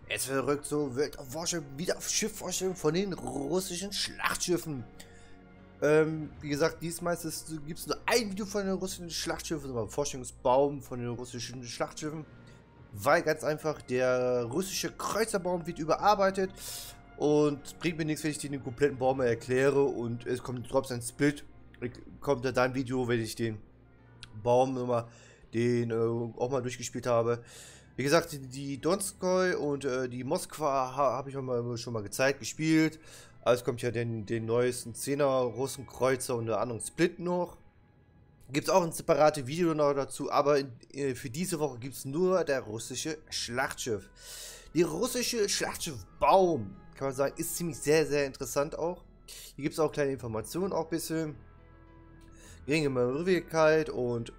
Es verrückt so Welterforschung, wieder auf Schiffforschung von den russischen Schlachtschiffen. Wie gesagt, diesmal gibt es nur ein Video von den russischen Schlachtschiffen, aber Forschungsbaum von den russischen Schlachtschiffen. Weil ganz einfach, der russische Kreuzerbaum wird überarbeitet und bringt mir nichts, wenn ich den kompletten Baum erkläre und es kommt trotzdem ein Split. Kommt da ein Video, wenn ich den Baum immer auch mal durchgespielt habe. Wie gesagt, die Donskoi und die Moskwa habe ich schon mal gezeigt, gespielt. Also kommt ja den neuesten 10er Russenkreuzer und der anderen Split noch. Gibt es auch ein separates Video noch dazu, aber für diese Woche gibt es nur der russische Schlachtschiff. Die russische Schlachtschiff Baum, kann man sagen, ist ziemlich sehr interessant auch. Hier gibt es auch kleine Informationen, auch ein bisschen. Geringe Manövrierbarkeit und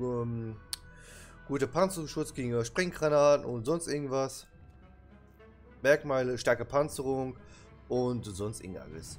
gute Panzerschutz gegen Sprenggranaten und sonst irgendwas. Merkmale, starke Panzerung und sonst irgendwas.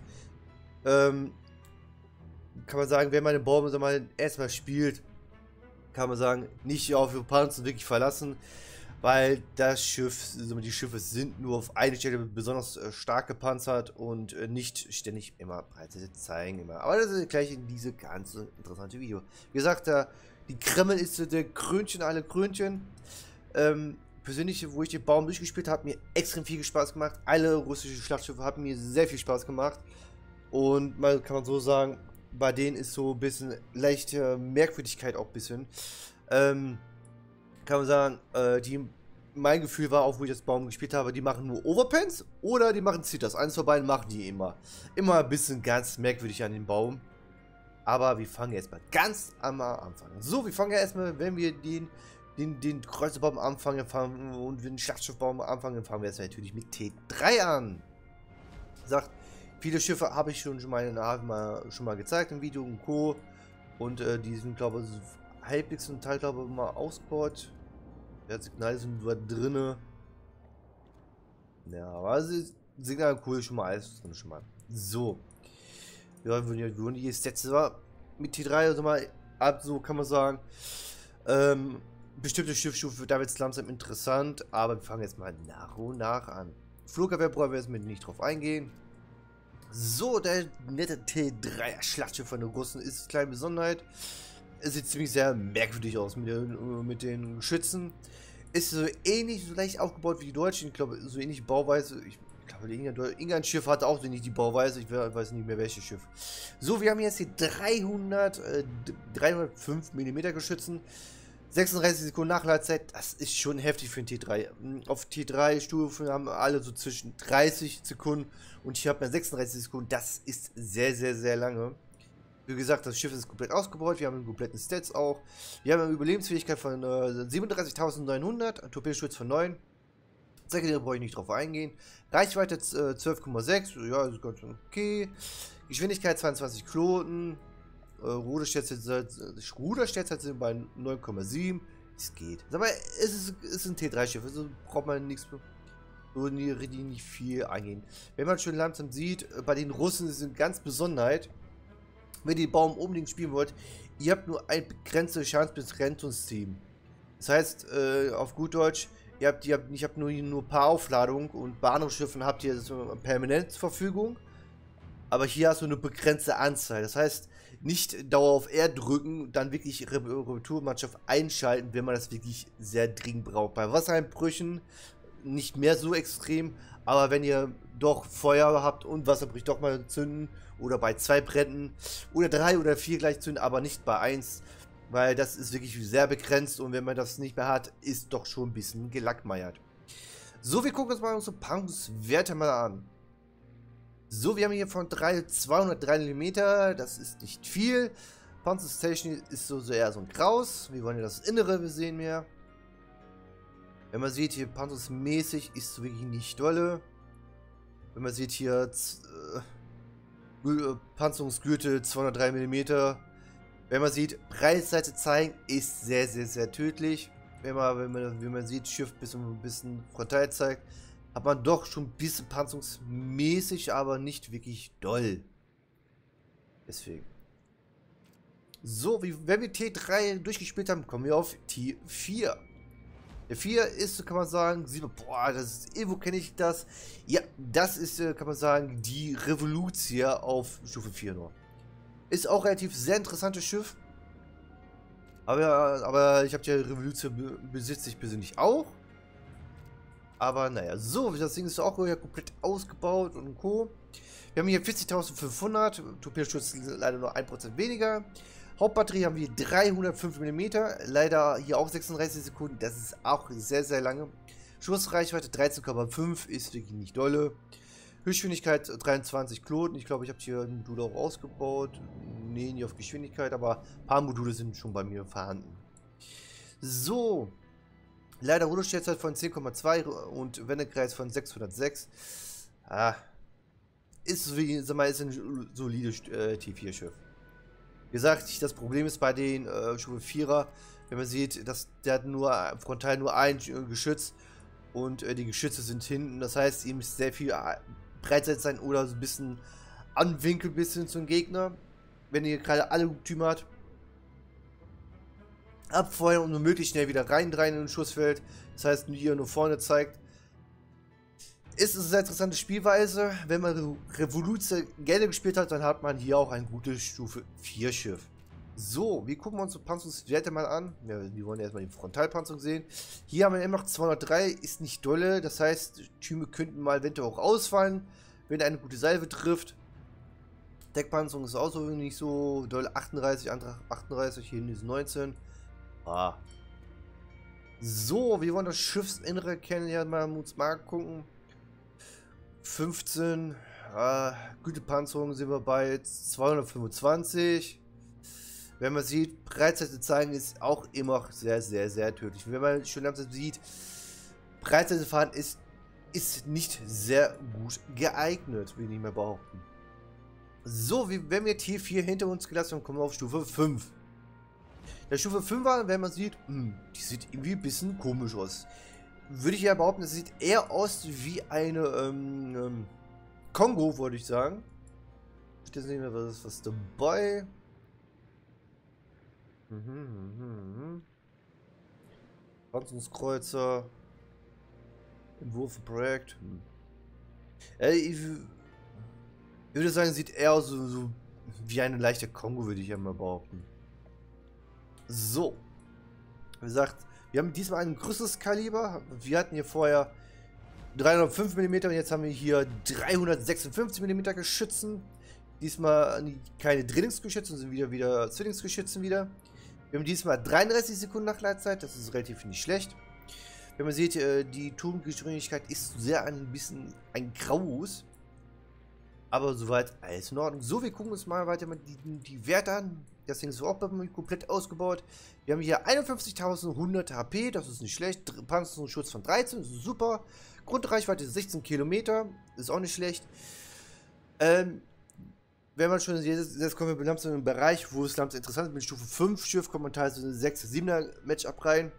Kann man sagen, wenn man den Baum erstmal spielt, kann man sagen, nicht auf die Panzer wirklich verlassen, weil das Schiff, die Schiffe sind nur auf eine Stelle besonders stark gepanzert und nicht ständig immer breite zeigen. Immer. Aber das ist gleich in diese ganze interessante Video. Wie gesagt, die Kreml ist der Krönchen, alle Krönchen. Persönlich, wo ich den Baum durchgespielt habe, hat mir extrem viel Spaß gemacht. Alle russischen Schlachtschiffe haben mir sehr viel Spaß gemacht. Und mal kann man so sagen, bei denen ist so ein bisschen leichte Merkwürdigkeit auch ein bisschen. Kann man sagen, mein Gefühl war auch, wo ich das Baum gespielt habe, die machen nur Overpens oder die machen Zitters. Eins von beiden machen die immer. Immer ein bisschen ganz merkwürdig an den Baum. Aber wir fangen erstmal ganz am Anfang. So, wir fangen ja erstmal, wenn wir den Kreuzerbaum anfangen und den Schlachtschiffbaum anfangen, fangen wir erstmal natürlich mit T3 an. Sagt, viele Schiffe habe ich schon mal gezeigt im Video und Co. Und die sind, glaube ich, halbwegs zum Teil, glaube ich, mal ausgebaut. Ja, Signale sind nur drinne. Ja, aber Signal cool, schon mal alles drin schon mal. So. Ja, würden die Stats mit T3 also mal ab, so kann man sagen. Bestimmte Schiffsstufe wird jetzt langsam interessant, aber wir fangen jetzt mal nach und nach an. Flugabwehr brauchen wir jetzt nicht drauf eingehen. So, der nette T3 Schlachtschiff von den Russen ist eine kleine Besonderheit. Es sieht ziemlich sehr merkwürdig aus mit den Geschützen. Ist so ähnlich, so leicht aufgebaut wie die Deutschen. Ich glaube, so ähnlich Bauweise. Ich glaube, irgendein Schiff hatte auch so nicht die Bauweise. Ich weiß nicht mehr welches Schiff. So, wir haben jetzt hier 305 mm Geschützen. 36 Sekunden Nachladezeit, das ist schon heftig für ein T3. Auf T3-Stufen haben alle so zwischen 30 Sekunden und hier hat man 36 Sekunden. Das ist sehr lange. Wie gesagt, das Schiff ist komplett ausgebaut. Wir haben einen kompletten Stats auch. Wir haben eine Überlebensfähigkeit von 37.900, Torpedoschutz von 9. Sekundär brauche ich nicht drauf eingehen. Reichweite 12,6, ja, ist ganz okay. Geschwindigkeit 22 Knoten. Ruderstärke sind bei 9,7. Es geht. Aber es ist ein T3-Schiff, also braucht man nichts so nicht viel eingehen. Wenn man schon langsam sieht, bei den Russen ist eine ganz Besonderheit, wenn ihr den Baum unbedingt spielen wollt, ihr habt nur ein begrenztes Schadensbegrenzungsteam. Das heißt, auf gut Deutsch, ihr habt nur ein paar Aufladungen und bei anderen Schiffen habt ihr das permanent zur Verfügung. Aber hier hast du eine begrenzte Anzahl. Das heißt, nicht Dauer auf R drücken, dann wirklich Reparaturmannschaft einschalten, wenn man das wirklich sehr dringend braucht. Bei Wassereinbrüchen nicht mehr so extrem, aber wenn ihr doch Feuer habt und Wasserbrüche doch mal zünden oder bei 2 Bränden oder 3 oder 4 gleich zünden, aber nicht bei 1, weil das ist wirklich sehr begrenzt und wenn man das nicht mehr hat, ist doch schon ein bisschen gelackmeiert. So, wir gucken uns mal unsere Packungswerte mal an. So, wir haben hier von 203 mm, das ist nicht viel. Panzerstation ist so eher so ein Graus. Wir wollen ja das Innere sehen mehr. Wenn man sieht, hier panzersmäßig ist es wirklich nicht dolle. Wenn man sieht, hier Panzerungsgürtel 203 mm. Wenn man sieht, Breitseite zeigen ist sehr tödlich. Wenn man sieht, Schiff ein bisschen frontal zeigt, hat man doch schon ein bisschen panzerungsmäßig, aber nicht wirklich doll. Deswegen. So, wenn wir T3 durchgespielt haben, kommen wir auf T4. Der 4 ist, kann man sagen, boah, das ist, irgendwo kenne ich das. Ja, das ist, kann man sagen, die Revolution auf Stufe 4 nur. Ist auch relativ sehr interessantes Schiff. Aber ich habe die Revolution besitze ich persönlich auch. Aber naja, so, das Ding ist auch komplett ausgebaut und Co. Wir haben hier 40.500, Torpedoschutz leider nur 1% weniger. Hauptbatterie haben wir 305 mm, leider hier auch 36 Sekunden, das ist auch sehr, sehr lange. Schussreichweite 13,5 ist wirklich nicht dolle. Höchstgeschwindigkeit 23 Knoten, ich glaube, ich habe hier ein Modul auch ausgebaut. Nee, nicht auf Geschwindigkeit, aber ein paar Module sind schon bei mir vorhanden. So, leider Ruderstellzeit von 10,2 und Wendekreis von 606. Ist, wie, sag mal, ist ein solides T4-Schiff. Wie gesagt, das Problem ist bei den Stufe 4er, wenn man sieht, dass der hat nur frontal nur ein Geschütz und die Geschütze sind hinten. Das heißt, ihr müsst sehr viel Breitseite sein oder so ein bisschen anwinkeln bisschen zum Gegner. Wenn ihr gerade alle Türme habt, abfeuern und nur möglichst schnell wieder rein in den Schussfeld. Das heißt, hier nur vorne zeigt. Ist eine sehr interessante Spielweise. Wenn man Revolution gerne gespielt hat, dann hat man hier auch ein gutes Stufe 4 Schiff. So, wir gucken uns die Panzerungswerte mal an. Ja, wir wollen erstmal die Frontalpanzerung sehen. Hier haben wir immer noch 203, ist nicht dolle. Das heißt, Türme könnten mal eventuell auch ausfallen, wenn eine gute Salve trifft. Deckpanzerung ist auch so nicht so doll. 38, andere 38, hier ist 19. So, wir wollen das Schiffsinnere kennen, mal uns mal gucken. 15, Gütepanzerung sind wir bei 225. Wenn man sieht, Breitseite zeigen ist auch immer sehr, sehr, sehr tödlich. Wenn man schon langsam sieht, Breitseite fahren ist nicht sehr gut geeignet, will ich mal behaupten. So, wenn wir T4 hinter uns gelassen haben, kommen wir auf Stufe 5. Der Stufe 5 war, wenn man sieht, die sieht irgendwie ein bisschen komisch aus. Würde ich ja behaupten, es sieht eher aus wie eine Kongo, würde ich sagen. Steht jetzt nicht mehr was dabei. Panzerungskreuzer. Entwurfprojekt. Ich würde sagen, sieht eher aus so wie eine leichte Kongo, würde ich ja mal behaupten. So. Wie gesagt, wir haben diesmal ein größeres Kaliber. Wir hatten hier vorher 305 mm und jetzt haben wir hier 356 mm Geschützen. Diesmal keine Drillingsgeschütze, sind wieder Zwillingsgeschützen wieder. Wir haben diesmal 33 Sekunden Nachladezeit, das ist relativ nicht schlecht. Wenn man sieht, die Turmgeschwindigkeit ist sehr ein bisschen ein Graus. Aber soweit alles in Ordnung. So, wir gucken uns mal weiter mit die Werte an. Das Ding ist auch bei mir komplett ausgebaut. Wir haben hier 51.100 HP, das ist nicht schlecht. Panzerungsschutz von 13, das ist super. Grundreichweite 16 Kilometer, ist auch nicht schlecht. Wenn man schon jetzt kommen wir langsam in den Bereich, wo es langsam interessant ist, mit Stufe 5 Schiff kommt man teilweise 6, 7er Matchup rein.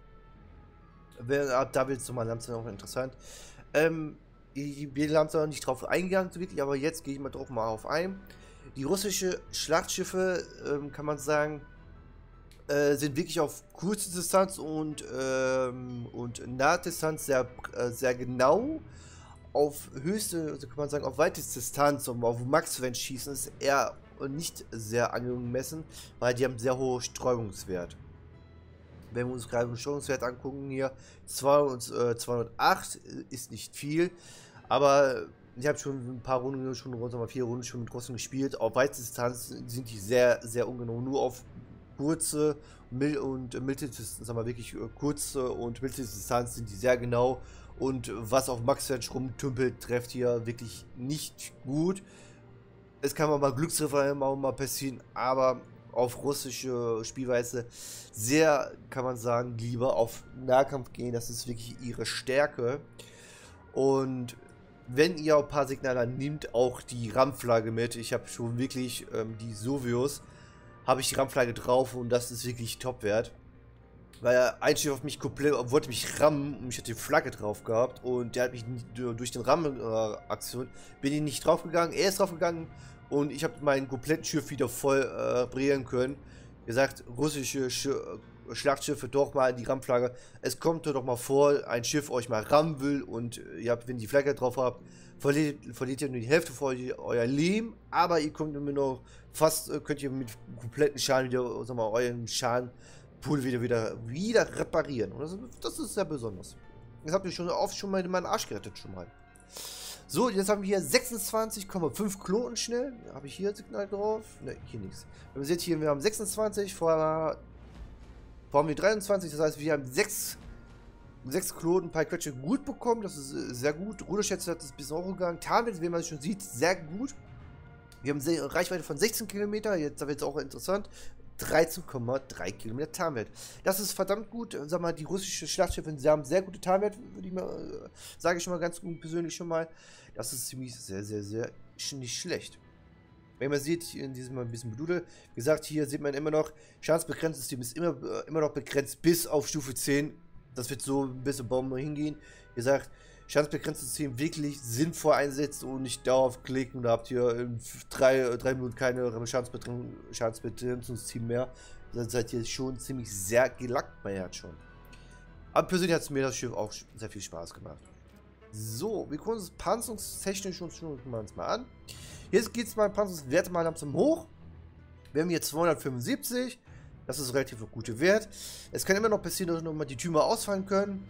Da wird es nochmal langsam auch interessant. Ich bin langsam nicht drauf eingegangen, so wirklich, aber jetzt gehe ich mal drauf auf ein. Die russische Schlachtschiffe, kann man sagen, sind wirklich auf kurze Distanz und Nahdistanz sehr genau. Auf höchste, also kann man sagen, auf weiteste Distanz, auf Max-Range schießen, ist eher nicht sehr angemessen, weil die haben sehr hohen Streuungswert. Wenn wir uns gerade den Streuungswert angucken, hier 208 ist nicht viel, aber ich habe schon ein paar Runden, schon rund um 4 Runden schon mit Russen gespielt. Auf weite Distanz sind die sehr, sehr ungenau. Nur auf kurze und Mitteldistanz, sagen wir wirklich kurze und Mitteldistanz sind die sehr genau. Und was auf Max-Range rumtümpelt, trifft hier wirklich nicht gut. Es kann mal Glückstreffer mal passieren, aber auf russische Spielweise sehr, kann man sagen, lieber auf Nahkampf gehen. Das ist wirklich ihre Stärke. Und wenn ihr ein paar Signale nehmt, auch die RAM-Flagge mit. Ich habe schon wirklich die Sovios, habe ich die RAM-Flagge drauf und das ist wirklich Top-Wert. Weil ein Schiff auf mich komplett, wollte mich rammen und ich hatte die Flagge drauf gehabt und der hat mich durch den Rammen-Aktion, bin ich nicht drauf gegangen, er ist drauf gegangen und ich habe meinen kompletten Schiff wieder voll brillieren können. Wie gesagt, russische Schlachtschiffe doch mal in die Rammflagge. Es kommt doch mal vor, ein Schiff euch mal rammen will und ihr habt, wenn ihr die Flagge drauf habt, verliert ihr nur die Hälfte von euer Leben, aber ihr kommt immer noch fast, könnt ihr mit kompletten Schaden wieder, sagen wir mal, euren Schadenpool wieder reparieren. Und das ist sehr besonders. Das habt ihr schon mal in meinen Arsch gerettet schon mal. So, jetzt haben wir hier 26,5 Kloten schnell. Habe ich hier ein Signal drauf? Ne, hier nichts. Wenn man sieht hier, wir haben 26, vorher haben wir 23, das heißt, wir haben 6 Kloten per Quetsche gut bekommen. Das ist sehr gut. Ruderschätze hat es ein bisschen hochgegangen. Tarnwert, wie man schon sieht, sehr gut. Wir haben eine Reichweite von 16 Kilometer. Jetzt wird es auch interessant. 13,3 Kilometer Tarnwert. Das ist verdammt gut. Sag mal, die russischen Schlachtschiffe, sie haben sehr gute Tarnwert, sage ich schon mal ganz gut persönlich schon mal. Das ist ziemlich sehr nicht schlecht. Wenn man sieht, hier in diesem Mal ein bisschen Bedudel, wie gesagt, hier sieht man immer noch, Schadensbegrenzungssystem ist immer noch begrenzt bis auf Stufe 10. Das wird so ein bisschen Bombe hingehen. Wie gesagt, Schadensbegrenzungssystem wirklich sinnvoll einsetzen und nicht darauf klicken. Da habt ihr in 3 Minuten keine Schadensbegrenzungssystem mehr. Dann seid ihr schon ziemlich sehr gelackt bei Herz schon. Aber persönlich hat es mir das Schiff auch sehr viel Spaß gemacht. So, wir gucken uns panzerungstechnisch uns mal an. Jetzt geht es mal Panzerungswerte mal langsam hoch. Wir haben hier 275. Das ist relativ ein guter Wert. Es kann immer noch passieren, dass noch mal die Türme ausfallen können.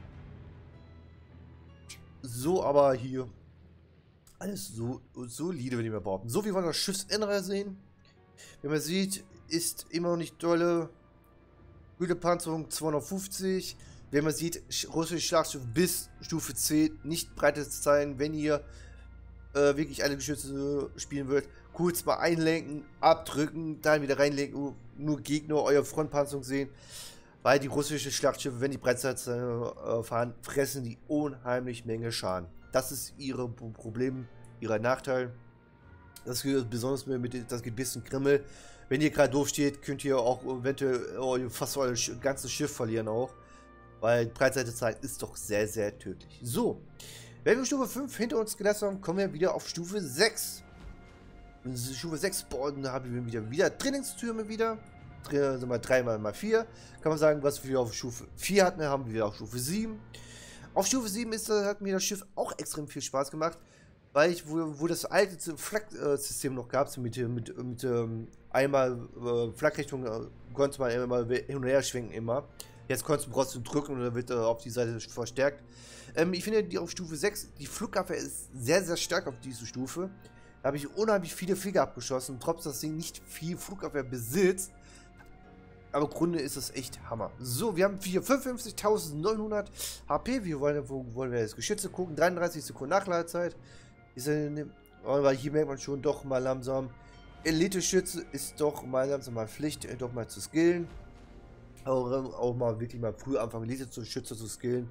So, aber hier alles so solide, würde ich mal behaupten. So, wie wollen wir das Schiffsinnere sehen? Wie man sieht, ist immer noch nicht dolle. Güterpanzerung 250. Wenn man sieht, russische Schlachtschiff bis Stufe 10 nicht breites sein, wenn ihr wirklich alle Geschütze spielen wollt. Kurz mal einlenken, abdrücken, dann wieder reinlenken, nur Gegner euer Frontpanzerung sehen. Weil die russischen Schlachtschiffe, wenn die Breitzeit fahren, fressen die unheimlich Menge Schaden. Das ist ihre Problem, ihrer Nachteil. Das geht besonders mit das geht ein bisschen Krimmel. Wenn ihr gerade doof steht, könnt ihr auch eventuell fast euer ganzes Schiff verlieren auch. Weil Breitseitezeit ist doch sehr tödlich. So, wenn wir Stufe 5 hinter uns gelassen haben, kommen wir wieder auf Stufe 6. Stufe 6, boah, dann haben wir wieder Trainingstürme wieder. 3x4. Kann man sagen, was wir auf Stufe 4 hatten, haben wir wieder auf Stufe 7. Auf Stufe 7 hat mir das Schiff auch extrem viel Spaß gemacht, weil wo das alte Flak-System noch gab, so mit einmal Flakrichtung, konnte man immer hin und her schwenken immer. Jetzt brauchst du drücken und dann wird auf die Seite verstärkt. Ich finde, die auf Stufe 6, die Flugabwehr ist sehr stark auf diese Stufe. Da habe ich unheimlich viele Flieger abgeschossen, trotz dass sie nicht viel Flugabwehr besitzt. Aber im Grunde ist das echt Hammer. So, wir haben 55.900 HP. Wo wollen wir jetzt Geschütze gucken? 33 Sekunden Nachladezeit. Aber hier merkt man schon doch mal langsam, Elite-Schütze ist doch mal langsam mal Pflicht, doch mal zu skillen. Auch mal wirklich mal früh anfangen, Elite-Schütze zu skillen.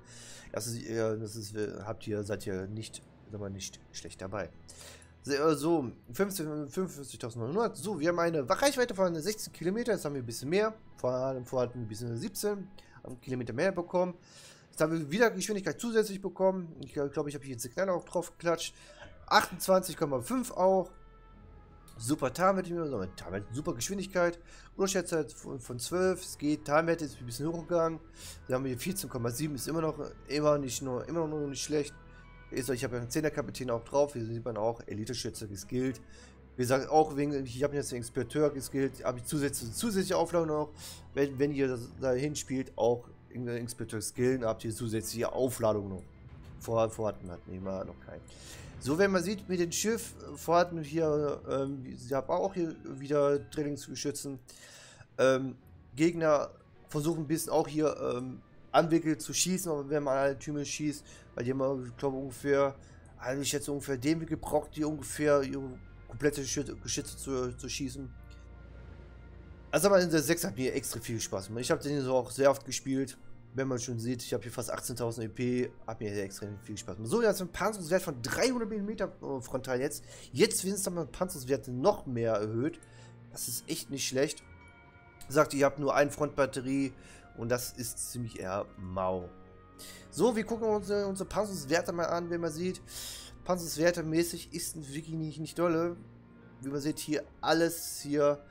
Seid ihr nicht schlecht dabei. So, 55.900. So, wir haben eine Reichweite von 16 Kilometer. Jetzt haben wir ein bisschen mehr. Vorher hatten wir ein bisschen 17 Kilometer mehr bekommen. Jetzt haben wir wieder Geschwindigkeit zusätzlich bekommen. Ich glaube, ich habe hier ein Signal auch drauf geklatscht. 28,5 auch. Super Tarnwert, super Geschwindigkeit. Ruderschätze von 12. Es geht. Tarnwert ist ein bisschen hochgegangen. Wir haben hier 14,7. Ist immer noch nicht schlecht. Ich habe ja einen 10er Kapitän auch drauf, hier sieht man auch Elite-Schütze geskillt. Wie gesagt, auch ich habe jetzt den Expediteur geskillt, habe ich zusätzliche Auflagen noch. Wenn ihr dahin spielt, auch irgendeinen Expediteur skillen, habt ihr zusätzliche Aufladung noch. Vorhatten hatten wir immer noch keinen. So, wenn man sieht, mit dem Schiff, vorhatten hier, ich habe auch hier wieder Trainingsgeschützen. Gegner versuchen ein bisschen auch hier anwickelt zu schießen, aber wenn man alle Türme schießt, weil die immer, ich glaube ungefähr, also ich schätze ungefähr den Weg gebraucht, die ungefähr ihre komplette Geschütze zu schießen. Also aber in der 6 hat mir extra viel Spaß gemacht. Ich habe den so auch sehr oft gespielt. Wenn man schon sieht, ich habe hier fast 18.000 EP, hat mir extrem viel Spaß gemacht. So, jetzt ein Panzerungswert von 300 mm frontal jetzt. Jetzt sind es dann mal Panzerungswerte noch mehr erhöht. Das ist echt nicht schlecht. Sagt, ihr habt nur eine Frontbatterie und das ist ziemlich eher mau. So, wir gucken uns unsere Panzerungswerte mal an, wenn man sieht. Panzerungswerte mäßig ist wirklich nicht dolle. Wie man sieht, hier alles hier.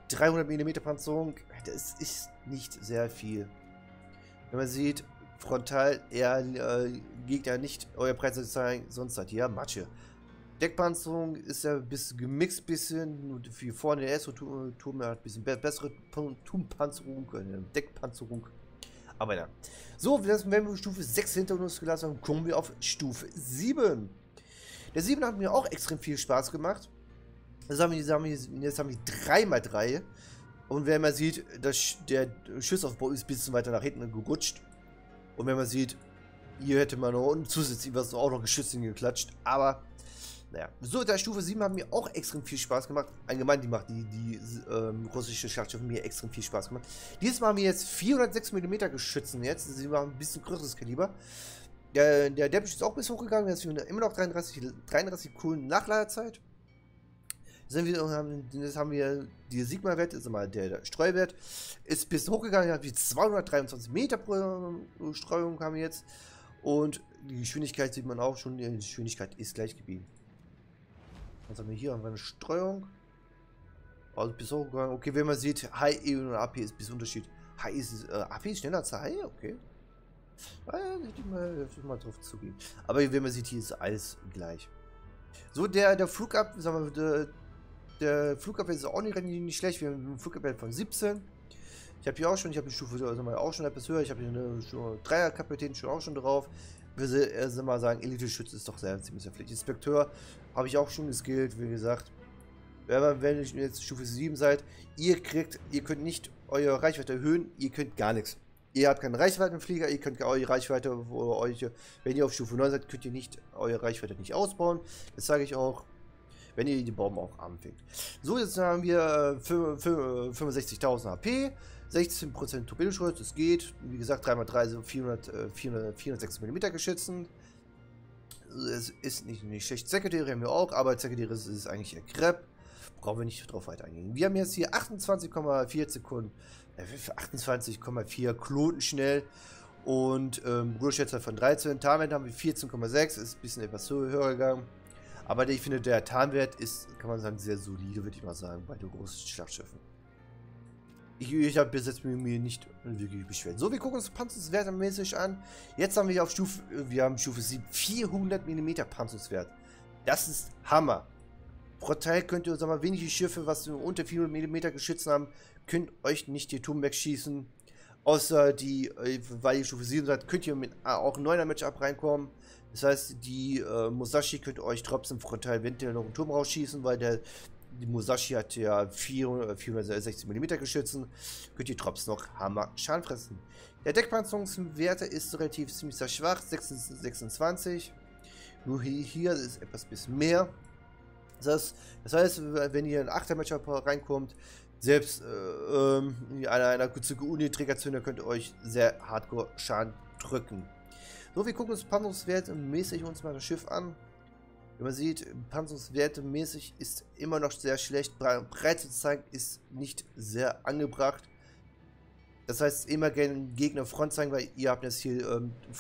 300 mm Panzerung, das ist nicht sehr viel. Wenn man sieht, frontal eher Gegner nicht euer Preis zeigen, sonst seid ihr Matsche. Deckpanzerung ist ja ein bisschen gemixt, bisschen wie vorne der erste Turm hat ein bisschen bessere Turmpanzerung, Deckpanzerung. Aber ja. So, wenn wir Stufe 6 hinter uns gelassen haben, kommen wir auf Stufe 7. Der 7 hat mir auch extrem viel Spaß gemacht. Jetzt haben wir 3x3. Und wenn man sieht, dass der Schussaufbau ist ein bisschen weiter nach hinten gerutscht. Und wenn man sieht, hier hätte man noch zusätzlich was auch noch Geschütze geklatscht. Aber, naja. So, der Stufe 7 hat mir auch extrem viel Spaß gemacht. Allgemein, die russische Schlachtschiffe mir extrem viel Spaß gemacht. Dieses Mal haben wir jetzt 406 mm Geschützen jetzt. Sie waren ein bisschen größeres Kaliber. Der Damage ist auch bis hochgegangen. Jetzt haben wir immer noch 33 Sekunden Nachladezeit. Jetzt haben wir die Sigma-Wert, ist mal der Streuwert, ist bis hochgegangen, hat wie 223 Meter pro Streuung haben wir jetzt. Und die Geschwindigkeit sieht man auch schon, die Geschwindigkeit ist gleich geblieben. Was haben wir hier? Haben wir eine Streuung. Also bis hochgegangen. Okay, wenn man sieht, High E und AP ist ein bisschen Unterschied. High ist, AP ist schneller als High, okay. Ich mal drauf zugehen. Aber wenn man sieht, hier ist alles gleich. So, der Flugab, sagen wir, der Flugabwehr ist auch nicht schlecht. Wir haben einen Flugabwehr von 17. Ich habe hier auch schon, ich habe die Stufe auch schon etwas höher. Ich habe hier eine Dreier-Kapitän schon auch schon drauf. Wir sind mal sagen, Elite-Schütze ist doch ziemlich sehr pflichtig. Inspekteur habe ich auch schon geskillt, wie gesagt. Wenn ihr jetzt Stufe 7 seid, ihr könnt nicht eure Reichweite erhöhen, ihr könnt gar nichts. Ihr habt keinen Reichweitenflieger, ihr könnt eure Reichweite, wenn ihr auf Stufe 9 seid, könnt ihr nicht eure Reichweite nicht ausbauen. Das sage ich auch, wenn ihr die Bomben auch anfängt. So, jetzt haben wir 65.000 HP, 16% Torpedoschutz, das geht. Wie gesagt, 3x3, also 406 mm Geschützen. Es ist nicht schlecht. Sekundäre haben wir auch, aber Sekundäre ist eigentlich eher Crepe. Brauchen wir nicht drauf weiter eingehen. Wir haben jetzt hier 28,4 Sekunden, 28,4 Kloten schnell und Ruheschätzer von 13. Tarnwert haben wir 14,6, ist ein bisschen etwas höher gegangen. Aber ich finde, der Tarnwert ist, kann man sagen, sehr solide, würde ich mal sagen, bei den großen Schlachtschiffen. Ich habe bis jetzt mir nicht wirklich beschwert. So, wir gucken uns Panzerungswertmäßig an. Jetzt haben wir auf Stufe 7 400 mm Panzerungswert. Das ist Hammer. Pro Teil könnt ihr, sagen wir mal, wenige Schiffe, was unter 400 mm Geschützen haben, könnt euch nicht die Turm wegschießen. Außer die, weil ihr Stufe 7 seid, könnt ihr mit auch 9er Matchup reinkommen. Das heißt, die Musashi könnt ihr euch trotzdem frontal eventuell noch einen Turm rausschießen, weil die Musashi hat ja 460 mm Geschützen. Könnt ihr trotzdem noch Hammer Schaden fressen. Der Deckpanzerungswerte ist relativ ziemlich sehr schwach, 26. Nur hier ist etwas bisschen mehr. Das heißt, wenn ihr in 8er Matchup reinkommt, selbst einer Uni-Trägerzünder könnt ihr euch sehr hardcore Schaden drücken. So, wir gucken uns panzerungswertmäßig uns mal das Schiff an. Wie man sieht, panzerungswertmäßig ist immer noch sehr schlecht. Breite zu zeigen ist nicht sehr angebracht. Das heißt, immer gerne Gegner Front zeigen, weil ihr habt jetzt hier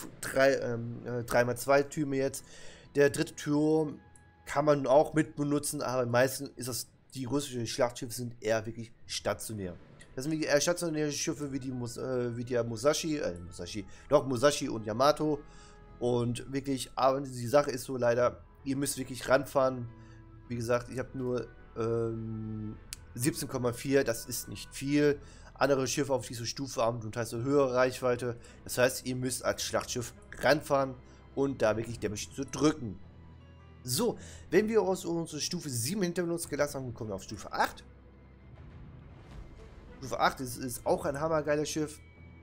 3x2 Türme jetzt. Der dritte Turm kann man auch mit benutzen, aber meistens ist das, die russischen Schlachtschiffe sind eher wirklich stationär. Das sind eher stationäre Schiffe wie die Musashi und Yamato. Und wirklich, aber die Sache ist so leider, ihr müsst wirklich ranfahren. Wie gesagt, ich habe nur 17,4, das ist nicht viel. Andere Schiffe auf diese Stufe haben zum Teil so höhere Reichweite. Das heißt, ihr müsst als Schlachtschiff ranfahren und da wirklich Damage zu drücken. So, wenn wir aus unserer Stufe 7 hinter uns gelassen haben, kommen wir auf Stufe 8. Stufe 8 ist auch ein hammergeiles Schiff.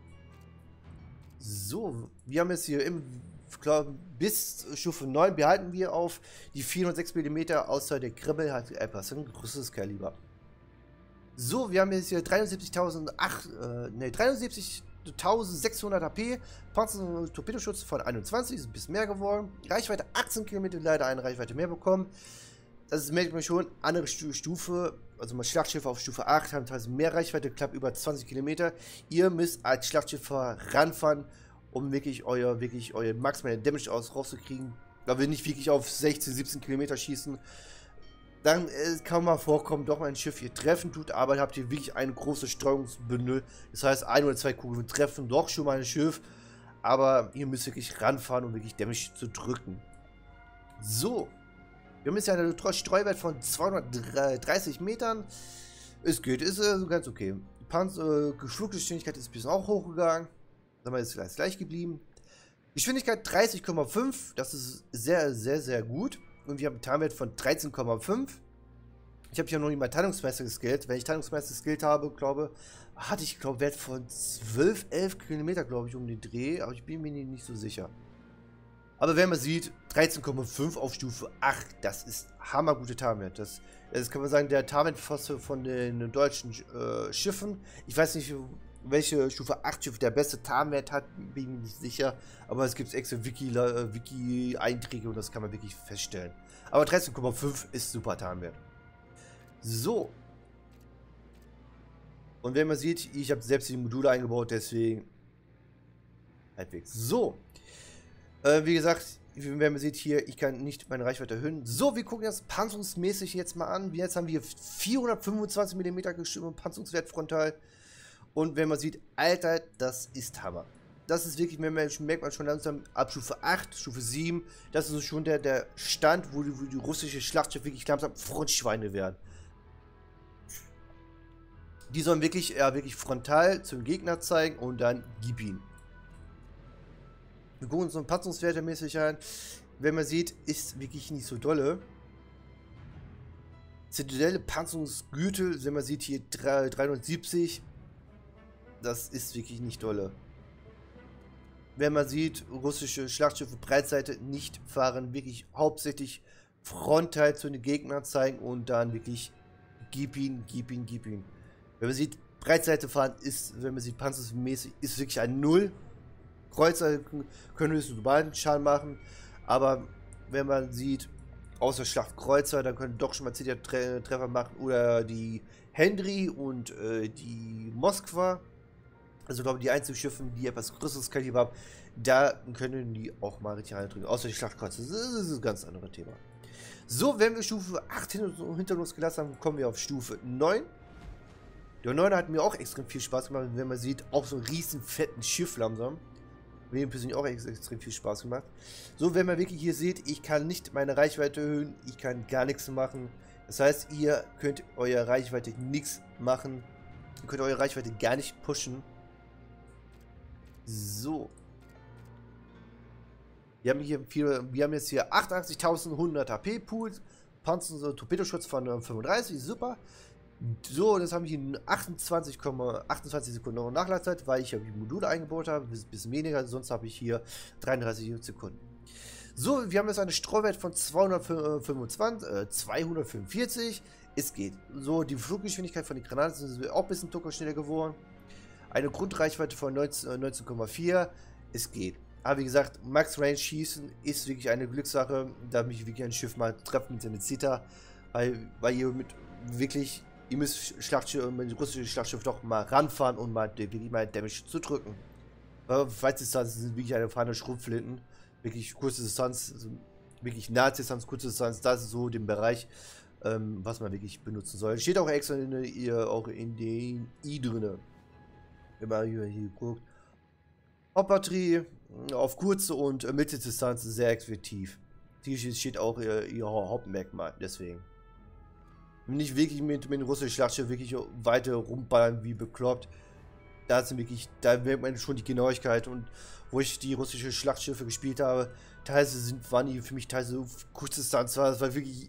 So, wir haben jetzt hier bis Stufe 9 behalten wir auf die 406 mm, außer der Kribbel hat etwas ein größeres Kaliber. So, wir haben jetzt hier 73.600 HP, Panzer- und Torpedoschutz von 21, ist ein bisschen mehr geworden. Reichweite 18 Kilometer, leider eine Reichweite mehr bekommen. Das merkt man schon, andere Stufe, also mal Schlachtschiffe auf Stufe 8 haben teilweise mehr Reichweite, knapp über 20 Kilometer. Ihr müsst als Schlachtschiff ranfahren, um wirklich euer maximale Damage rauszukriegen. Da wir nicht wirklich auf 16, 17 Kilometer schießen. Dann kann mal vorkommen, doch mal ein Schiff hier treffen tut, aber habt ihr wirklich ein großes Streuungsbündel. Das heißt, 1 oder 2 Kugeln treffen doch schon mal ein Schiff. Aber ihr müsst wirklich ranfahren, um wirklich Damage zu drücken. So. Wir haben jetzt ja einen Streuwert von 230 Metern. Es geht, ist ganz okay. Die Fluggeschwindigkeit ist ein bisschen auch hochgegangen. Sagen wir, ist gleich geblieben. Geschwindigkeit 30,5. Das ist sehr, sehr, sehr gut. Und wir haben einen Tarnwert von 13,5. Ich habe hier noch nicht mal Teilungsmeister geskillt. Wenn ich Teilungsmeister geskillt habe, glaube hatte ich, Wert von 12, 11 Kilometer, glaube ich, um den Dreh. Aber ich bin mir nicht so sicher. Aber wenn man sieht, 13,5 auf Stufe 8, das ist hammergute Tarnwert. Das kann man sagen, der Tarnwert von den deutschen Schiffen. Ich weiß nicht, welche Stufe 8 Schiff der beste Tarnwert hat, bin ich mir nicht sicher. Aber es gibt extra Wiki-Einträge und das kann man wirklich feststellen. Aber 13,5 ist super Tarnwert. So. Und wenn man sieht, ich habe selbst die Module eingebaut, deswegen halbwegs. So. Wie gesagt, wenn man sieht hier, ich kann nicht meine Reichweite erhöhen. So, wir gucken das panzerungsmäßig jetzt mal an. Jetzt haben wir 425 mm Panzerungswert frontal. Und wenn man sieht, Alter, das ist Hammer. Das ist wirklich, merkt man schon langsam ab Stufe 8, Stufe 7. Das ist schon der Stand, wo die russische Schlachtschiffe wirklich langsam Frontschweine werden. Die sollen wirklich frontal zum Gegner zeigen und dann gib ihn. Wir gucken uns so Panzerungswerte mäßig an. Wenn man sieht, ist wirklich nicht so dolle. Zitadelle Panzerungsgürtel, wenn man sieht hier 370. Das ist wirklich nicht dolle. Wenn man sieht, russische Schlachtschiffe Breitseite nicht fahren, wirklich hauptsächlich frontal zu den Gegnern zeigen und dann wirklich gib ihn, gib ihn, gib ihn. Wenn man sieht, Breitseite fahren ist, wenn man sieht, panzermäßig, ist wirklich ein Null. Kreuzer können höchstens globalen Schaden machen, aber wenn man sieht, außer Schlachtkreuzer, dann können doch schon mal Treffer machen oder die Henry und die Moskwa. Also glaube ich, die einzigen Schiffe, die etwas größeres Kaliber haben, da können die auch mal richtig reindrücken. Außer die Schlachtkreuzer, das ist ein ganz anderes Thema. So, wenn wir Stufe 8 hinter uns gelassen haben, kommen wir auf Stufe 9. Der 9 hat mir auch extrem viel Spaß gemacht, wenn man sieht, auch so einen riesen fetten Schiff langsam. Mir persönlich auch extrem viel Spaß gemacht. So, wenn man wirklich hier sieht, ich kann nicht meine Reichweite erhöhen, ich kann gar nichts machen. Das heißt, ihr könnt eure Reichweite nichts machen. Ihr könnt eure Reichweite gar nicht pushen. So. Wir haben jetzt hier 88.100 HP Pool, Panzer und Torpedoschutz von 35, super. So, das haben wir hier 28 Sekunden noch Nachladezeit, weil ich ja die Module eingebaut habe, ein bisschen weniger, sonst habe ich hier 33 Sekunden. So, wir haben jetzt einen Streuwert von 245, es geht. So, die Fluggeschwindigkeit von den Granaten ist auch ein bisschen schneller geworden. Eine Grundreichweite von 19,4, es geht. Aber wie gesagt, Max Range schießen ist wirklich eine Glückssache, da mich wirklich ein Schiff mal treffen mit seiner Zeta, weil ihr ihr müsst mit russischen Schlachtschiff doch mal ranfahren und wirklich mal Damage zu drücken. Weitdistanz sind wirklich eine feine Schrotflinten. Wirklich kurze Distanz, also wirklich nahe Distanz, kurze Distanz, das ist so der Bereich, was man wirklich benutzen soll. Steht auch extra auch in den I drinne. Wenn man hier guckt. Hauptbatterie auf kurze und Mitteldistanz sehr effektiv. Hier steht auch ihr Hauptmerkmal, deswegen. Nicht wirklich mit dem russischen Schlachtschiff wirklich weiter rumballern wie bekloppt. Da merkt man schon die Genauigkeit, und wo ich die russischen Schlachtschiffe gespielt habe, teilweise waren die für mich teilweise kurze Distanz, das war wirklich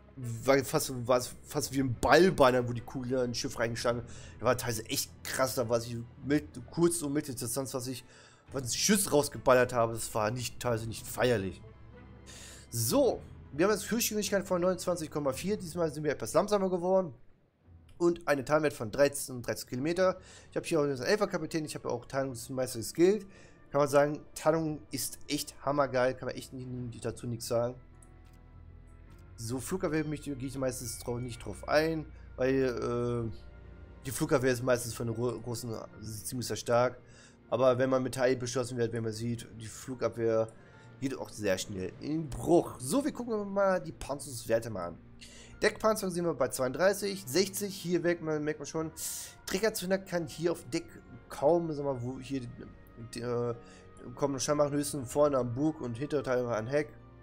fast wie ein Ballbeiner, wo die Kugel in ein Schiff reingeschlagen hat. Da war teilweise echt krass, da war ich mit kurz und Mitteldistanz, was ich Schüsse rausgeballert habe, das war teilweise nicht feierlich. So. Wir haben jetzt Höchstgeschwindigkeit von 29,4. Diesmal sind wir etwas langsamer geworden. Und einen Teilwert von 13 Kilometer. Ich habe hier auch einen Elferkapitän. Ich habe auch Teilungsmeister geskillt. Kann man sagen, Teilung ist echt hammergeil. Kann man echt dazu nichts sagen. So, Flugabwehr gehe ich meistens nicht drauf ein. Weil die Flugabwehr ist meistens von den großen ziemlich sehr stark. Aber wenn man mit HE beschossen wird, wenn man sieht, die Flugabwehr geht auch sehr schnell in Bruch. So, wir gucken mal die Panzerungswerte mal an. Deckpanzerung sehen wir bei 32, 60, hier merkt man schon. Trägerzünder kann hier auf Deck kaum, sagen wir mal, wo hier kommen scheinbar höchstens vorne am Bug und Hinterteil an Heck.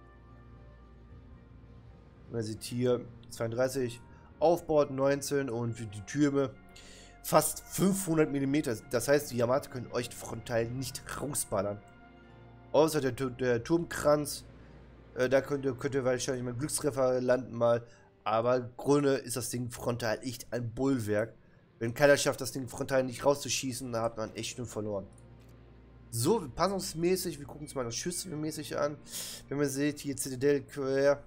Man sieht hier 32, Aufbau 19 und für die Türme fast 500 mm. Das heißt, die Yamato können euch frontal nicht rausballern. Außer der Turmkranz, da könnt ihr wahrscheinlich mal einen Glückstreffer landen mal. Aber im Grunde ist das Ding frontal echt ein Bollwerk. Wenn keiner schafft, das Ding frontal nicht rauszuschießen, dann hat man echt nur verloren. So, passungsmäßig, wir gucken uns mal das Schüsselmäßig an. Wenn man sieht, hier Zitadelle quer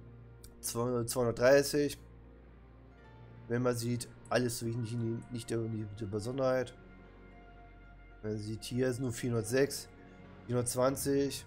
230. Wenn man sieht, alles nicht die Besonderheit. Man sieht, hier ist nur 406, 420.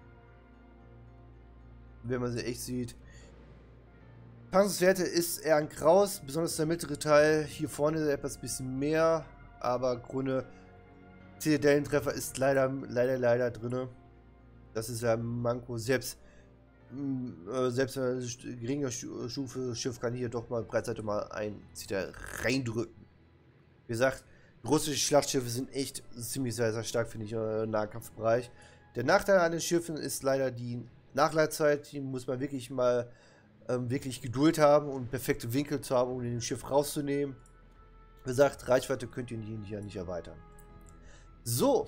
Wenn man sie echt sieht. Panzerwerte ist eher ein Kraus, besonders der mittlere Teil. Hier vorne etwas bisschen mehr, aber Grunde Zitadellentreffer ist leider drin. Das ist ja ein Manko. Selbst ein geringer Stufe Schiff kann hier doch mal Breitseite mal ein Zita reindrücken. Wie gesagt, russische Schlachtschiffe sind echt ziemlich sehr stark, finde ich, im Nahkampfbereich. Der Nachteil an den Schiffen ist leider die Nachladerzeit. Die muss man wirklich mal wirklich Geduld haben und perfekte Winkel zu haben, um den Schiff rauszunehmen. Wie gesagt, Reichweite könnt ihr hier nicht erweitern. So.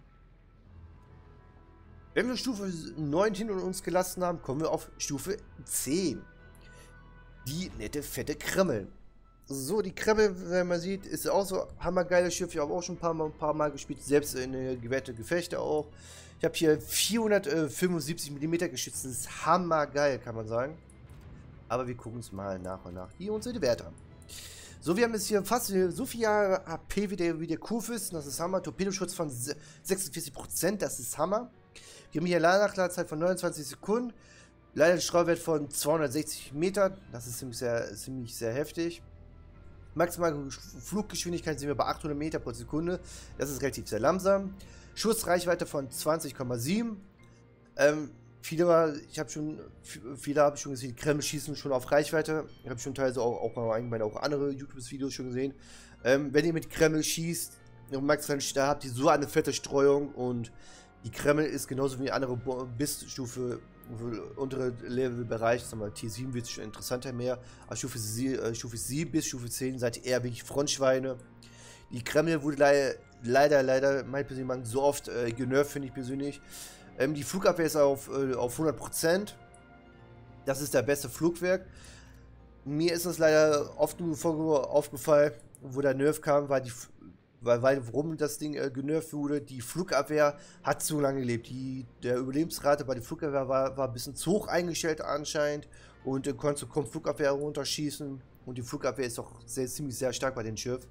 Wenn wir Stufe 9 hinter uns gelassen haben, kommen wir auf Stufe 10. Die nette, fette Kreml. So, die Kreml, wenn man sieht, ist auch so hammergeiles Schiff. Ich habe auch schon ein paar Mal gespielt, selbst in gewährte Gefechte auch. Ich habe hier 475 mm Geschütz. Das ist hammergeil, kann man sagen. Aber wir gucken uns mal nach und nach unsere Werte an. So, wir haben jetzt hier fast so viel Jahre AP wie der Kurfürst. Das ist Hammer. Torpedoschutz von 46%. Das ist Hammer. Wir haben hier Nachladezeit von 29 Sekunden. Leider ein Strahlwert von 260 Metern. Das ist ziemlich sehr heftig. Maximale Fluggeschwindigkeit sind wir bei 800 Meter pro Sekunde. Das ist relativ sehr langsam. Schussreichweite von 20,7. Viele habe ich schon gesehen, die Kreml schießen schon auf Reichweite. Ich habe schon teilweise auch andere YouTube-Videos schon gesehen. Wenn ihr mit Kreml schießt, da habt ihr so eine fette Streuung und die Kreml ist genauso wie andere bis Stufe untere Levelbereich, sagen wir T7 wird es schon interessanter mehr. Aber Stufe 7 bis Stufe 10 seid ihr eher wirklich Frontschweine. Die Kreml wurde leider, mein persönlich so oft genervt, finde ich persönlich. Die Flugabwehr ist auf 100%. Das ist der beste Flugwerk. Mir ist das leider oft nur aufgefallen, wo der Nerf kam, warum das Ding genervt wurde. Die Flugabwehr hat zu lange gelebt. Der Überlebensrate bei der Flugabwehr war ein bisschen zu hoch eingestellt anscheinend. Und konnte kaum Flugabwehr runterschießen. Und die Flugabwehr ist auch ziemlich sehr stark bei den Schiffen.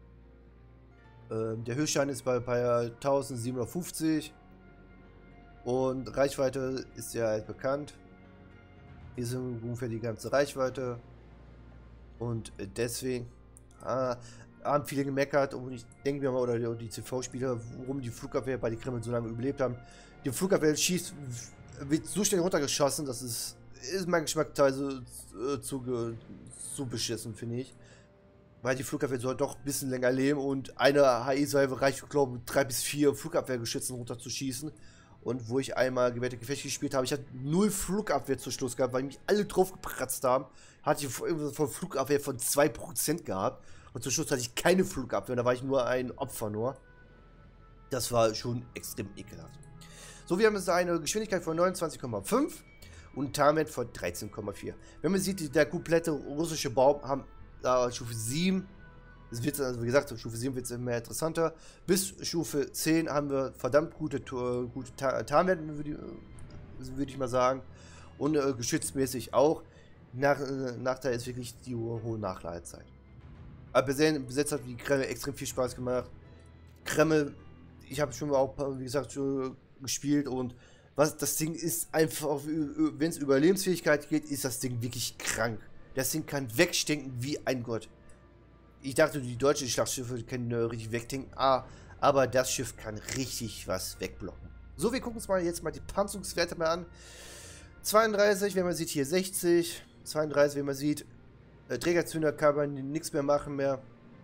Der Höchststand ist bei 1750. Und Reichweite ist ja halt bekannt. Hier sind ungefähr die ganze Reichweite. Und deswegen haben viele gemeckert. Und ich denke mir mal, oder die CV-Spieler, warum die Flugabwehr bei den Kreml so lange überlebt haben. Die Flugabwehr wird so schnell runtergeschossen, das ist mein Geschmack teilweise zu beschissen, finde ich. Weil die Flugabwehr soll doch ein bisschen länger leben und eine HE-Salve reicht, glaube ich, 3 bis 4 Flugabwehrgeschützen runterzuschießen. Und wo ich einmal gewährte Gefechte gespielt habe, ich hatte 0 Flugabwehr zu Schluss gehabt, weil mich alle drauf gepratzt haben. Hatte ich von Flugabwehr von 2% gehabt. Und zum Schluss hatte ich keine Flugabwehr, da war ich nur ein Opfer nur. Das war schon extrem ekelhaft. So, wir haben jetzt eine Geschwindigkeit von 29,5 und Tarnwert von 13,4. Wenn man sieht, der komplette russische Bau haben Stufe 7. Es wird, also wie gesagt, Stufe 7 wird es immer interessanter. Bis Stufe 10 haben wir verdammt gute Tarnwerte, würde ich mal sagen. Und geschützmäßig auch. Nachteil ist wirklich die hohe Nachladezeit. Aber bis hat die Kreml extrem viel Spaß gemacht. Kreml, ich habe schon auch, wie gesagt, schon gespielt und das Ding ist einfach, wenn es über Lebensfähigkeit geht, ist das Ding wirklich krank. Das Ding kann wegstinken wie ein Gott. Ich dachte, die deutschen Schlachtschiffe können richtig wegdenken, aber das Schiff kann richtig was wegblocken. So, wir gucken uns jetzt mal die Panzerungswerte mal an. 32, wenn man sieht hier 60, 32, wie man sieht. Trägerzünder kann man nichts mehr machen mehr.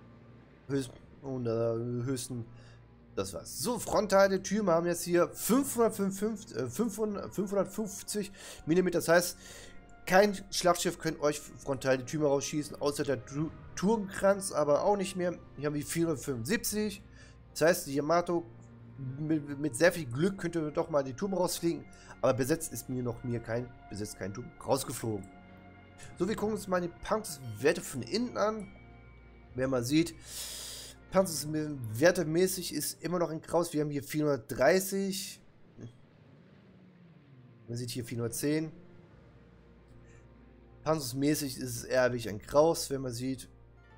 Höchsten. Das war's. So, Frontteile, Türme haben jetzt hier 550 mm. Das heißt, kein Schlachtschiff könnte euch frontal die Türme rausschießen, außer der Turmkranz, aber auch nicht mehr. Hier haben wir 475. Das heißt, die Yamato mit sehr viel Glück könnte doch mal die Turme rausfliegen, aber besetzt ist mir kein Turm rausgeflogen. So, wir gucken uns mal die Panzerwerte von innen an. Wenn man sieht, Panzerwertemäßig ist immer noch in Kraus. Wir haben hier 430. Man sieht hier 410. Panzermäßig ist es eher wie ein Kraus, wenn man sieht.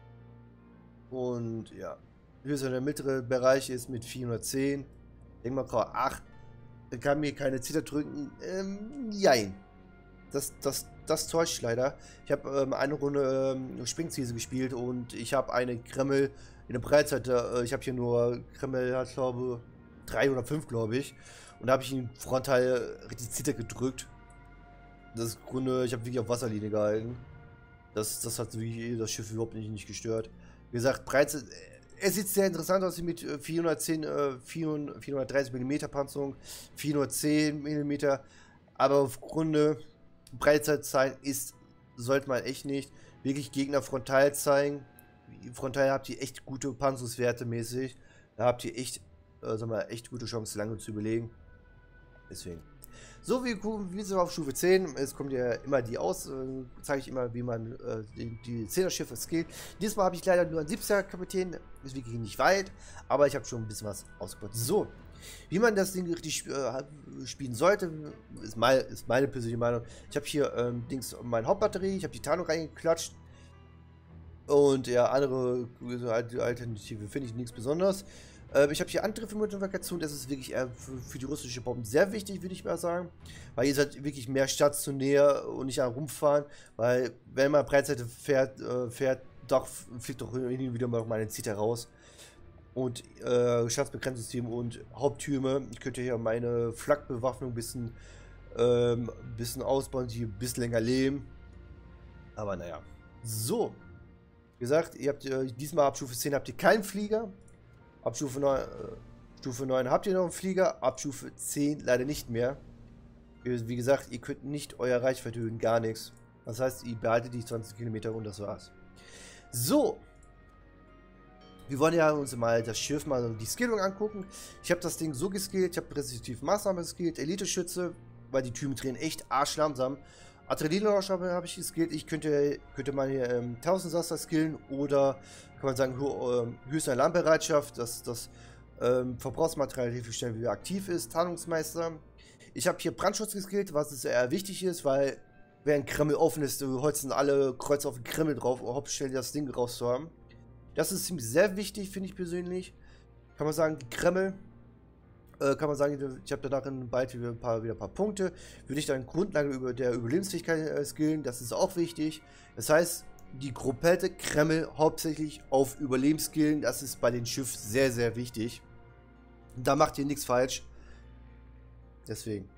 Und ja, hier so der mittlere Bereich ist mit 410. Denk mal, Kraus 8. Da kann mir keine Zitter drücken. Jein. Das täuscht leider. Ich habe eine Runde Springziese gespielt und ich habe eine Kreml in der Breitseite. Ich habe hier nur Kreml, hat glaube 3 oder 5, glaube ich. Und da habe ich ihn frontal richtig Zitter gedrückt. Das ist Grunde, ich habe wirklich auf Wasserlinie gehalten. Das hat wirklich das Schiff überhaupt nicht gestört. Wie gesagt, Breitseite. Es sieht sehr interessant aus mit 430 mm Panzerung, 410 mm. Aber aufgrund Breitseite zeigen sollte man echt nicht. Wirklich Gegner frontal zeigen. Frontal habt ihr echt gute Panzerungswerte mäßig. Da habt ihr echt, echt gute Chance, lange zu überlegen. Deswegen. So, wir gucken, wie sind wir auf Stufe 10. Es kommt ja immer die aus. Zeige ich immer, wie man die 10er Schiffe skillt. Diesmal habe ich leider nur einen 70er Kapitän. Ist wirklich nicht weit. Aber ich habe schon ein bisschen was ausgebaut. So. Wie man das Ding richtig spielen sollte, ist meine persönliche Meinung. Ich habe hier meine Hauptbatterie, ich habe die Tarnung reingeklatscht. Und ja, andere Alternative finde ich nichts Besonderes. Ich habe hier Antriebsmodifikation, das ist wirklich für die russische Bomben sehr wichtig, würde ich mal sagen. Weil ihr seid wirklich mehr stationär und nicht herumfahren. Weil wenn man Breitseite fährt, fliegt doch irgendwie wieder mal meine Zitter raus. Und Schadensbegrenzungssystem und Haupttürme. Ich könnte hier meine Flakbewaffnung ein bisschen ausbauen, die ein bisschen länger leben. Aber naja. So. Wie gesagt, ihr habt diesmal ab Stufe 10 habt ihr keinen Flieger. Ab Stufe 9 habt ihr noch einen Flieger. Ab Stufe 10 leider nicht mehr. Wie gesagt, ihr könnt nicht euer Reichweite erhöhen, gar nichts. Das heißt, ihr behaltet die 20 Kilometer und das war's. So. Wir wollen ja uns mal das Schiff, mal die Skillung angucken. Ich habe das Ding so geskillt, ich habe präsentive Maßnahmen geskillt, Elite-Schütze, weil die Türme drehen echt arschlangsam. Adrenalinlauscher habe ich geskillt. Ich könnte mal hier 1000 Saster skillen oder kann man sagen höchste Alarmbereitschaft, dass das Verbrauchsmaterial hilfe stellen, wie aktiv ist, Tarnungsmeister. Ich habe hier Brandschutz geskillt, was sehr wichtig ist, weil wenn ein Kreml offen ist, holzen alle Kreuze auf den Kreml drauf, um hauptsächlich das Ding rauszuhaben. Das ist sehr wichtig, finde ich persönlich. Kann man sagen, die Kreml, kann man sagen, ich habe danach bald wieder ein paar Punkte. Würde ich dann Grundlage der Überlebensfähigkeit skillen, das ist auch wichtig. Das heißt, die komplette Kreml hauptsächlich auf Überleben skillen, das ist bei den Schiffen sehr, sehr wichtig. Da macht ihr nichts falsch. Deswegen.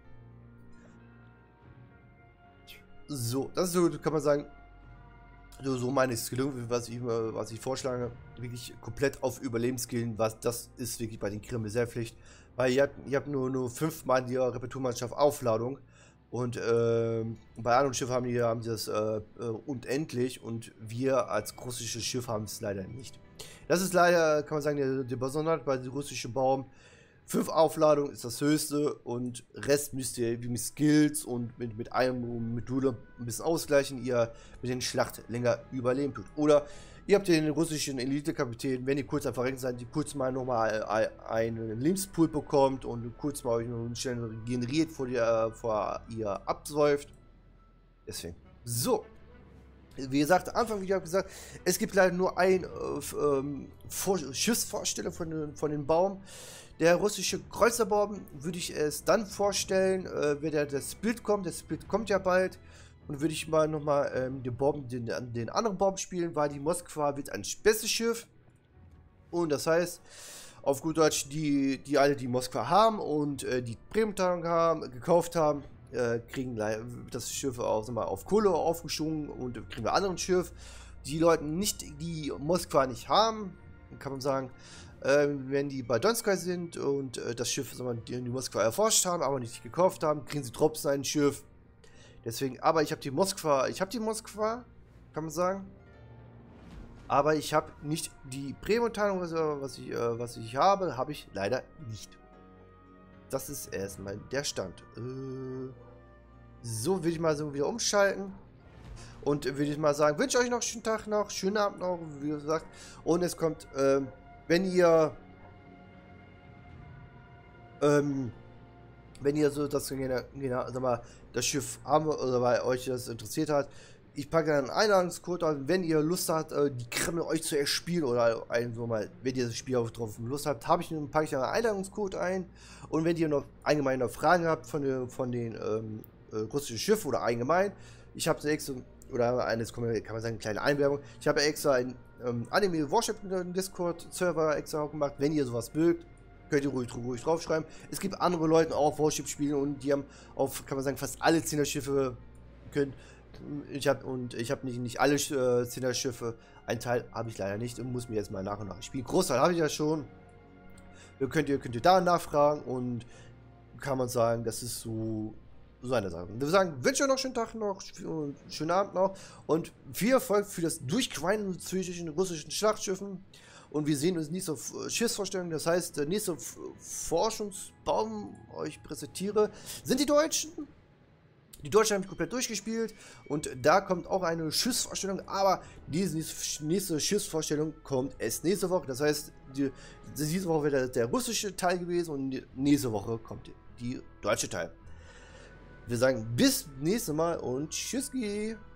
So, das ist so, kann man sagen, so meine Skillung, was ich vorschlage, wirklich komplett auf Überleben skillen, das ist wirklich bei den Kreml sehr Pflicht, weil ihr habt nur 5 Mal in der Reparaturmannschaft Aufladung und bei anderen Schiffen haben die das unendlich und wir als russisches Schiff haben es leider nicht. Das ist leider, kann man sagen, die Besonderheit bei den russischen Baum. 5 Aufladungen ist das höchste und Rest müsst ihr mit Skills und mit einem Modul ein bisschen ausgleichen, ihr mit den Schlacht länger überleben tut. Oder ihr habt den russischen Elite-Kapitän, wenn ihr kurz am Verrecken seid, die kurz mal nochmal einen Lebenspool bekommt und kurz mal euch noch schnell regeneriert, bevor ihr absäuft. Deswegen. So. Wie gesagt, Anfang Video habe ich gesagt, es gibt leider nur ein Schiffsvorsteller von dem Baum. Der russische Kreuzerbomben würde ich es dann vorstellen, wenn das Bild kommt. Das Bild kommt ja bald. Und würde ich mal nochmal den anderen Bomben spielen, weil die Moskwa wird ein Späßeschiff. Und das heißt, auf gut Deutsch, die alle die Moskwa haben und die Premium gekauft haben, kriegen das Schiff auf, sag mal, auf Kohle aufgeschwungen und kriegen wir anderen Schiff. Die Leute nicht, die Moskwa nicht haben, kann man sagen, wenn die bei Donskoi sind und das Schiff, sag mal, die Moskwa erforscht haben, aber nicht gekauft haben, kriegen sie trotzdem ein Schiff. Deswegen, aber ich habe die Moskwa, kann man sagen. Aber ich habe nicht die Prämontanung, was ich habe ich leider nicht. Das ist erstmal der Stand. So will ich mal so wieder umschalten. Und würde ich mal sagen, wünsche euch noch einen schönen Tag noch, schönen Abend noch, wie gesagt. Und es kommt, wenn ihr so das, sag mal, das Schiff haben oder bei euch das interessiert hat, ich packe dann einen Einladungscode an, wenn ihr Lust habt, die Kreml euch zu erspielen oder so mal, wenn ihr das Spiel auf drauf Lust habt, packe ich einen Einladungscode ein. Und wenn ihr noch allgemein noch Fragen habt von den russischen Schiffen oder allgemein, ich habe extra, oder eines kann man sagen, eine kleine Einwerbung, ich habe extra einen Anime Warship Discord-Server extra gemacht, wenn ihr sowas mögt. Könnt ihr ruhig draufschreiben. Es gibt andere Leute auch Warship spielen und die haben auf, kann man sagen, fast alle 10er Schiffe können. Ich habe nicht alle 10er Schiffe. Ein Teil habe ich leider nicht und muss mir jetzt mal nach und nach spielen. Großteil habe ich ja schon. Könnt ihr da nachfragen und kann man sagen, das ist so eine Sache. Wir sagen, wünsche euch noch einen schönen Tag noch, und schönen Abend noch und viel Erfolg für das Durchqueren zwischen den russischen Schlachtschiffen. Und wir sehen uns nächste Schiffsvorstellung, das heißt, der nächste Forschungsbaum euch präsentiere, sind die Deutschen. Die Deutschen haben komplett durchgespielt und da kommt auch eine Schiffsvorstellung, aber diese nächste Schiffsvorstellung kommt erst nächste Woche. Das heißt, diese Woche wird der russische Teil gewesen und nächste Woche kommt die deutsche Teil. Wir sagen bis nächstes Mal und tschüssi.